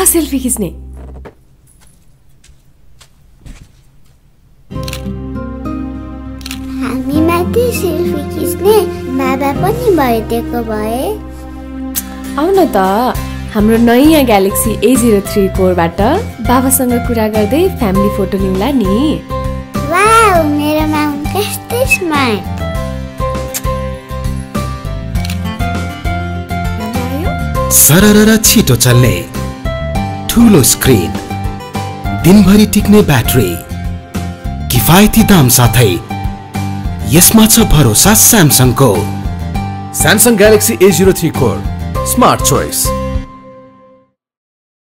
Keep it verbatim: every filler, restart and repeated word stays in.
आ सेल्फी खिच्ने हामी माथि सेल्फी खिच्ने बाबा पनि भइदिएको भए आउ न त हाम्रो नयाँ ग्यालेक्सी A zero three कोरबाट बाबासँग कुरा गर्दै फ्यामिली फोटो लिउँला नि वाउ मेरो माम कस्तो स्मार्ट सररर छिटो चल्ने ठुलो स्क्रिन दिनभरि टिक्ने ब्याट्री किफायती दाम साथै यसमा छ भरोसा स्यामसङको Samsung Galaxy A zero three Core Smart Choice